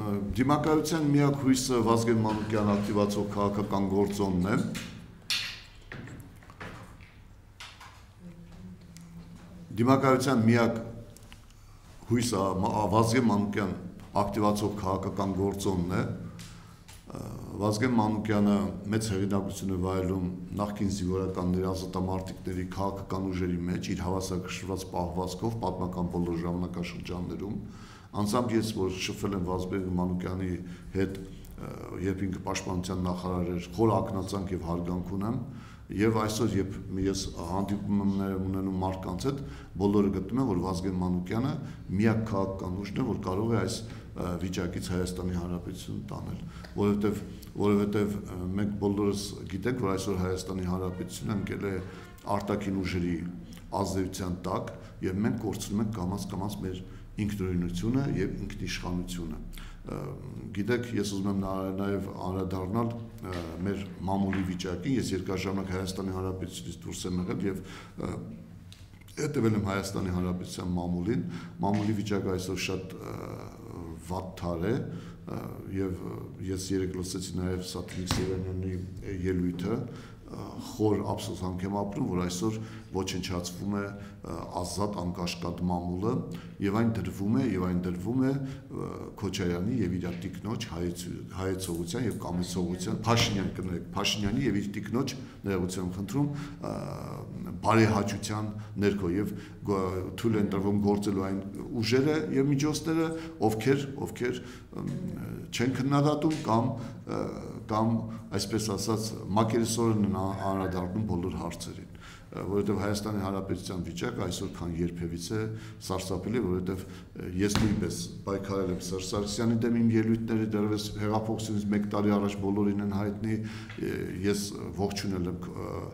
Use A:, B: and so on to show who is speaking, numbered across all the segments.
A: դիմակայության միակ հույսը Վազգեն Մանուկյան ակտիվացող քաղաքական գործոնն է։ Դիմակայության միակ հույսը Վազգեն Մանուկյան ակտիվացող քաղաքական գործոնն է։ Վազգեն Մանուկյանը մեծ հեղինակություն է վայելում նախկին զինվորականների ազատամարտիկների քաղաքական ուժերի մեջ իր հավասարակշռված պահվածքով պատմական բոլոր ժամանակաշրջաններում։ Անձամբ ես, որ շփվել եմ Վազգեն Մանուկյանի հետ, երբ ինքը պաշտպանության նախարար էր, խոր ակնածանք եւ հարգանք ունեմ, եւ այսօր երբ ես հանդիպումներ ունենում մարդկանց հետ, բոլորը գտնում են, որ Վազգեն Մանուկյանը միակ քաղաքական ուժն է, որ կարող է այս վիճակից Հայաստանի Հանրապետություն տանել, որովհետև մենք բոլորս գիտենք, որ այսօր Հայաստանի Հանրապետությունը ընկել է արտաքին ուժերի ազդեցության տակ եւ մենք կորցնում ենք կամաց-կամաց մեր ինքնուրույնությունը եւ ինքնիշխանությունը։ Գիտեք, ես ուզում եմ նաեւ անդրադառնալ մեր մամուլի վիճակին, ես երկար ժամանակ Հայաստանի Հանրապետությունից դուրս եմ եղել եւ հետևել եմ Հայաստանի Հանրապետության մամուլին, մամուլի վիճակը այսօր շատ վատթար է եւ ես երեք լսեցի նաեւ Սաթմիկ Սևանյանի ելույթը, խոր ափսոսանք եմ ապրում, որ այսօր ոչնչացվում է ազատ անկաշկատ մամուլը եւ այն դրվում է Քոչարյանի եւ իր տիկնոջ հայեցողության եւ կամեցողության Փաշինյանի եւ իր տիկնոջ ներողություն խնդրում բարեհաճության ներքո եւ թույլ են տրվում գործելու այն ուժերը եւ միջոցները, ովքեր չեն քննադատում կամ այսպես ասած մակերեսորեն են անդրադառնում բոլոր հարցերին, որովհետև Հայաստանի Հանրապետության վիճակը այսօր քան երբևիցե սարսափելի, որովհետև ես նույնպես պայքարել եմ Սերժ Սարգսյանի դեմ իմ ելույթները դեռևս հեղափոխությունից 1 տարի առաջ բոլորին են հայտնի, ես ողջունել եմ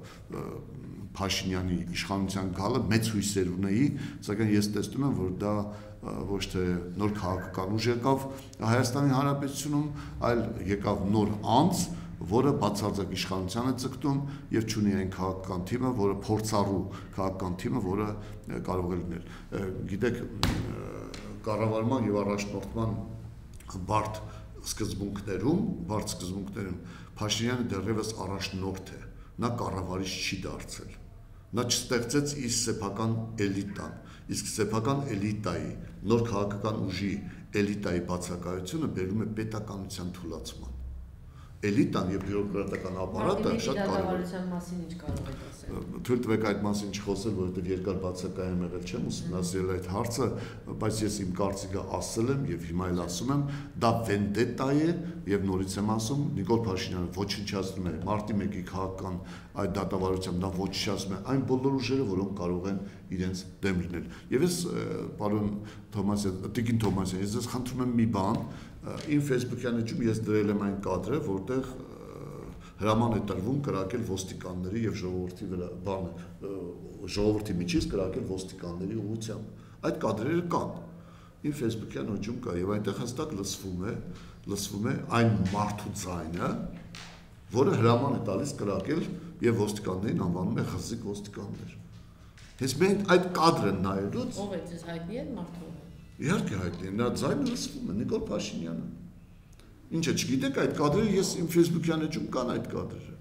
A: Փաշինյանի իշխանության գալը, մեծ հույսեր ունեի, սակայն ես տեսնում եմ, որ դա ոչ թե նոր քաղաքական ուժ եկավ Հայաստանի Հանրապետությունում, այլ եկավ նոր անձ, որը բացարձակ իշխանության է ձգտում եւ չունի այն քաղաքական թիմը, որը փորձառու քաղաքական թիմը, որը կարող է լինել։ Գիտեք, կառավարման եւ առաջնորդման բարդ սկզբունքներում Փաշինյանը դեռևս առաջնորդ է, նա կառավարիչ չի դարձել։ Նա չստեղծեց իր սեփական էլիտան, իսկ սեփական էլիտայի, նոր քաղաքական ուժի էլիտայի բացակայությունը բերում է պետականության թուլացման։ Էլիտան եւ բյուրոկրատական ապարատը շատ կարևոր է։
B: Մասին ինչ կարող եք ասել։
A: Թույլ տվեք այդ մասին չխոսել, որովհետեւ երկար բացակայում եղել չեմ ուսումնասիրել այդ հարցը, բայց ես իմ կարծիքը ասել եմ եւ հիմա էլ ասում եմ, դա վենդետա է եւ նորից եմ ասում, Նիկոլ Փաշինյանը ոչնչացնում է մարտի 1-ի քաղաքական այդ դատավարությամբ, դա ոչնչացնում է այն բոլոր ուժերը, որոնք կարող են իրենց դեմ լինել։ Եվ ես պարոն Տիկին Թոմասյան, ես ձեզ խնդրում եմ մի բան, իմ Facebook-յան էջում ես դրել եմ այն կադրը, որտեղ հրաման է տրվում կրակել ոստիկանների եւ ժողովրդի վրա ժողովրդի միջից կրակել ոստիկանների ուղղությամբ։ Այդ կադրերը կան։ Իմ Facebook-յան էջում կա եւ այնտեղ հստակ լսվում է այն մարդու ձայնը, որը հրաման է տալիս կրակել եւ ոստիկաններին անվանում է խզիկ ոստիկաններ։ Հենց մենք այդ կադրը նայելուց
B: ով է ձեզ հայտնի է մարդու։
A: Իհարկե հայտնի է, նա ձայնը լսվում է, Նիկոլ Փաշինյանը։ Ինչը չգիտեք, այդ կադրերը ես իմ Facebook-յան էջում կան այդ կադրերը։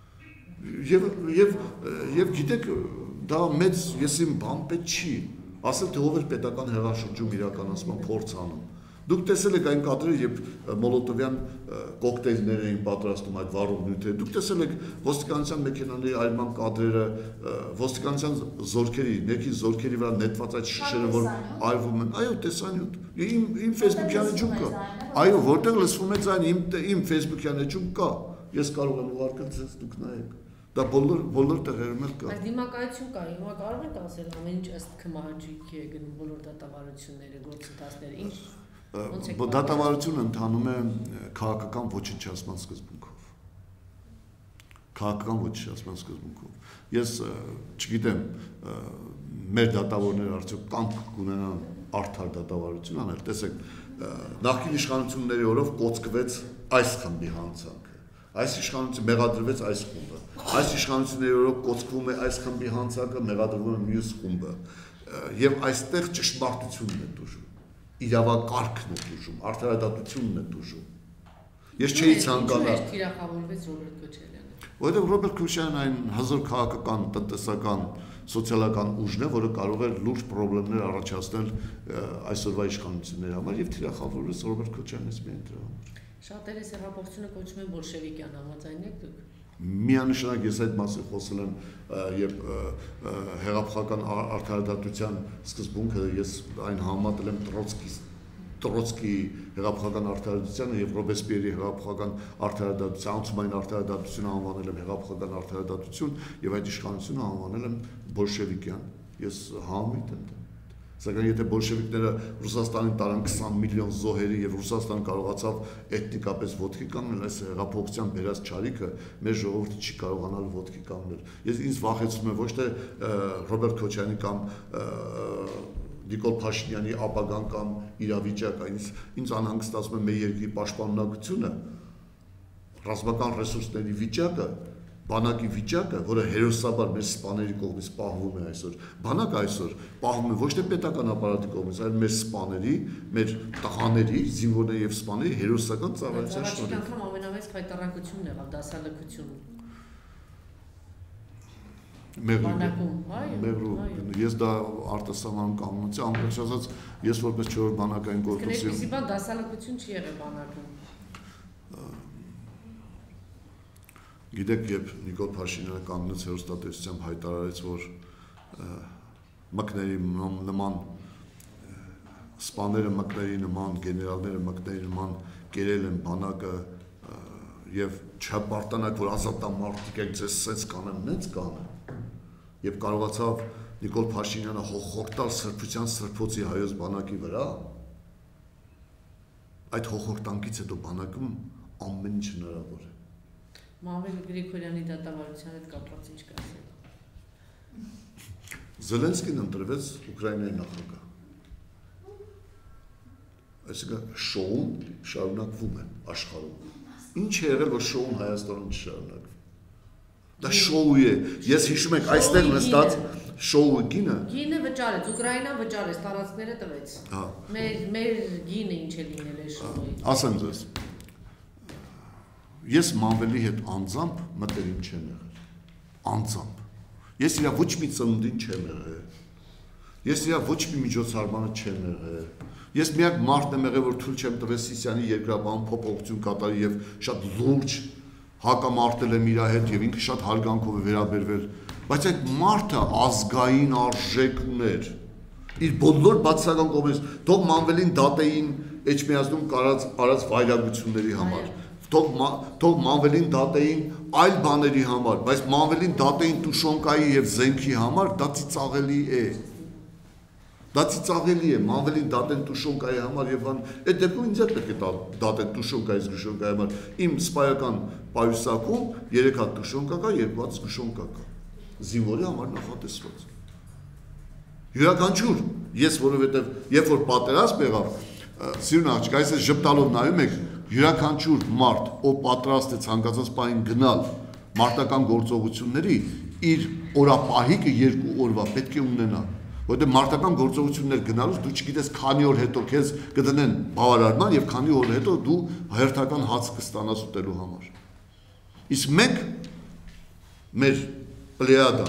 A: Եվ գիտեք, դա մեծ ես իմ բան պետք չի, ասել թե ով էր պետական հեղաշրջում իրականացման փորձ անում։ Դուք տեսել եք այն կադրերը, երբ մոլոտովյան կոկտեյլներ էին պատրաստում այդ վառող նյութերը։ Դուք տեսել եք ոստիկանության մեքենաների այրման կադրերը, ոստիկանության զորքերի, ներքին զորքերի վրա նետված այդ շշերը, որ այրվում են։ Այո, տեսանյութ։ Իմ Facebook-յան էջում կա։ Այո, որտեղ լսվում է ձայն, իմ Facebook-յան էջում կա։ Ես կարող եմ ուղարկել ձեզ, դուք նայեք։ Դա բոլոր տեղերում էլ կա։
B: Բայց դիմակայություն կա, հիմա կարող եք ասել ամեն ինչ ըստ քմահաճույքի է գնում բոլոր դատավարությունները, գործընթացները, ինչ
A: Դատավարությունը ընթանում է քաղաքական ոչնչացման սկզբունքով։ Քաղաքական ոչնչացման սկզբունքով։ Ես չգիտեմ, մեր դատավորները արդյոք կամք կունենան արդար դատավարություն անել, տեսեք, նախկին իշխանությունների օրով կոծկվեց այս խմբի հանցանքը, այս իշխանությունը մեղադրվեց այս խումբը, այս իշխանությունների օրով կոծկվում է այս խմբի հանցանքը, մեղադրվում է մյուս խումբը, եւ այստեղ ճշմարտությունն է դժում։ իրավակարգն է դժում, արդարադատությունն է դժում։ Ես չէի ցանկանա։
B: Ինչու է թիրախավորվեց Ռոբերտ Քոչարյանը։
A: Որովհետև Ռոբերտ Քոչարյանն այն հզոր քաղաքական, տնտեսական, սոցիալական ուժն է, որը կարող է լուրջ խնդիրներ առաջացնել այսօրվա իշխանությունների համար եւ թիրախավորվեց Ռոբերտ Քոչարյանից միայն դրա համար։
B: Շատերը հեղափոխությունը կոչում են բոլշևիկյան, համաձայն եք դուք։
A: Միանշանակ ես այդ մասին խոսել եմ եւ հեղափոխական արդարադատության սկզբունքը ես այն համատել եմ Տրոցկի հեղափոխական արդարադատությանը եւ Ռոբեսպիերի հեղափոխական արդարադատության, անցումային արդարադատությունը անվանել եմ հեղափոխական արդարադատություն եւ այդ իշխանությունը անվանել եմ բոլշևիկյան։ Ես համիտ եմ։ Սակայն եթե բոլշևիկները Ռուսաստանին տարան 20 միլիոն զոհերի եւ Ռուսաստանը կարողացավ էթնիկապես ոտքի կանգնել, այս հեղափոխության բերած չարիքը մեր ժողովուրդը չի կարողանալ ոտքի կանգնել։ Ես ինձ վախեցնում եմ ոչ թե Ռոբերտ Քոչարյանի կամ Նիկոլ Փաշինյանի ապագան կամ իրավիճակը, ինձ անհանգստացնում է մեր երկրի պաշտպանունակությունը, ռազմական ռեսուրսների վիճակը, բանակի վիճակը, որը հերոսաբար մեր սպաների կողմից պահվում է այսօր։ Բանակը այսօր պահվում է ոչ թե պետական ապարատի կողմից, այլ մեր սպաների, մեր տղաների, զինվորների եւ սպաների հերոսական ծառայության շնորհիվ։
B: Առաջին անգամ ամենամեծ խայտարակությունն եղավ դասալքություն։
A: Մեղրու, ես դա արտասահման կանոնից ամբողջ ասած, ես որպես 4-րդ բանակային կորպուսի։
B: Այսպիսի բան դասալքություն չի եղել բանակում։
A: Գիտեք, երբ Նիկոլ Փաշինյանը կանգնեց հեռուստատեսությամբ հայտարարեց, որ մկների նման սպաները մկների նման, գեներալները մկների նման կերել են բանակը եւ չպարտանակ, որ ազատամարտիկ եք ձեզ սենց կանեմ, նենց կանեմ։ Եվ կարողացավ Նիկոլ Փաշինյանը հոխորտալ սրբության սրբոցի հայոց բանակի վրա, այդ հոխորտանքից հետո բանակում ամեն ինչ հնարավոր է։
B: Մամել Գրիգորյանի դատավարության հետ կապված ինչ կասել։
A: Զելենսկին ընտրվեց Ուկրաինայի նախագահ։ Այսինքն շոուն շարունակվում է աշխարհում։ Ինչ է եղել, որ շոուն Հայաստանում չշարունակվի։ Դա շոու է։ Ես հիշում եք այստեղ նստած շոուի գինը։
B: Գինը վճարեց, Ուկրաինան վճարեց, տարածքները տվեց։
A: Հա։
B: Մեր գինը ինչ է լինել է շոուի։
A: Ասեմ ձեզ։ Ես Մանվելի հետ անձամբ մտերիմ չեմ եղել։ Անձամբ։ Ես իրա ոչ մի ծնունդին չեմ եղել։ Ես իրա ոչ մի միջոցառմանը չեմ եղել։ Ես միակ մարդն եմ եղել, որ թույլ չեմ տվել Սիսիանի երկրաբան փոփոխություն կատարի եւ շատ լուրջ հակամարտել եմ իր հետ եւ ինքը շատ հարգանքով է վերաբերվել, բայց այդ մարդը ազգային արժեք ուներ։ Իր բոլոր բացասական կողմից, թող Մանվելին դատեին Էջմիածնում արած վայրագությունների համար, թող Մանվելին դատեին այլ բաների համար, բայց Մանվելին դատեին Տուշոնկայի եւ Զենքի համար, դա ծիծաղելի է։ Դա ծիծաղելի է, Մանվելին դատեն Տուշոնկայի համար եւ այդ դեպքում ինձ պետք է դատեն Տուշոնկայի զգուշոնկայի համար։ Իմ սպայական պայուսակում 3 հատ Տուշոնկա կա, 2 հատ զգուշոնկա կա։ Զինվորի համար նախատեսված։ Յուրաքանչյուր, ես որովհետեւ երբ որ պատերազմ եղավ, սիրուն աղջիկ, այսպես ժպտալով նայում եք, յուրաքանչյուր մարդ, ով պատրաստ է ցանկացած բանին գնալ մարտական գործողությունների, իր օրապահիկը 2 օրվա պետք է ունենա։ Որտեղ մարտական գործողություններ գնալուց դու չգիտես քանի օր հետո քեզ կդնեն բավարարման եւ քանի օր հետո դու հերթական հաց կստանաս ուտելու համար։ Իսկ մենք մեր պլեյադա,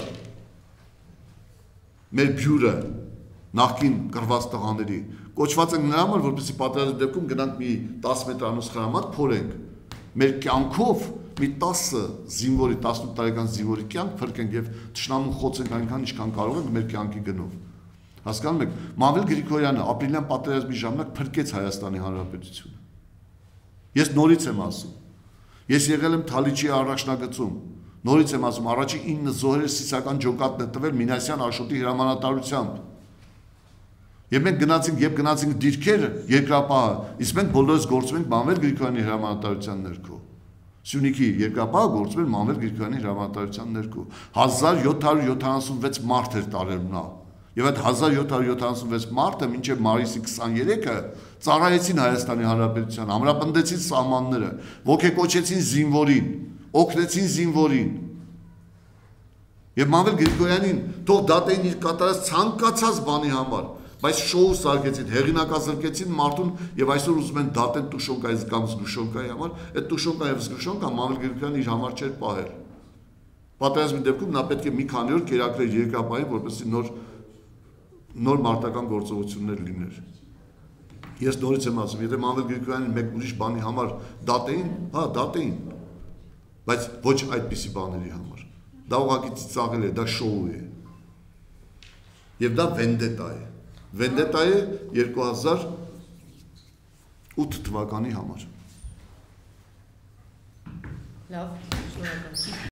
A: մեր բյուրը նախքին կռված տղաների կոչված ենք նրա համար, որպեսզի պատերազմի դեպքում գնանք մի 10 մետրանոց խրամատ փորենք։ Մեր կյանքով մի 10 զինվորի, 18 տարեկան զինվորի կյանք փրկենք եւ ճշնամուն խոցենք այնքան ինչքան կարող ենք մեր կյանքի գնով։ Հասկանում եք, Մանվել Գրիգորյանը ապրիլյան պատերազմի ժամանակ փրկեց Հայաստանի Հանրապետությունը։ Ես նորից եմ ասում։ Ես եղել եմ Թալիչի առաջնագծում։ Նորից եմ ասում, առաջի 9 զոհերը սիսական ջոկատն է տվել Մինասյան Աշոտի հրամանատարությամբ։ Եվ մենք գնացինք դիրքեր երկրապահը, իսկ մենք բոլորս գործում ենք Մանվել Գրիգորյանի հրամանատարության ներքո։ Սյունիքի երկրապահը գործում էր Մանվել Գրիգորյանի հրամանատարության ներքո։ 1776 մարդ էր տարել նա։ Եվ այդ 1776 մարդը մինչև մայիսի 23-ը ծառայեցին Հայաստանի Հանրապետության, ամրապնդեցին սահմանները, ոգեկոչեցին զինվորին, օգնեցին զինվորին։ Եվ Մանվել Գրիգորյանին թող դատեին իր կատարած ցանկացած բանի համար, Բայց շոու սարքեցին, հեղինակազրկեցին մարդուն եւ այսօր ուզում են դատեն Տուշոնկայից կամ Զգուշոնկայի համար, այդ Տուշոնկա եւ Զգուշոնկա Մամել Գրիգորյանը իր համար չէր պահել։ Պատերազմի դեպքում նա պետք է մի քանի օր կերակրեր երկրապահին, որպեսզի նոր մարտական գործողություններ լիներ։ Ես նորից եմ ասում, եթե Մամել Գրիգորյանին մեկ ուրիշ բանի համար դատեին, հա, դատեին, բայց ոչ այդպիսի բաների համար։ Դա ուղղակի ծիծաղել է, դա շոու է։ Եվ դա վենդետա է։ Վենդետա է 2008 թվականի համար։
B: Լավ, շնորհակալ։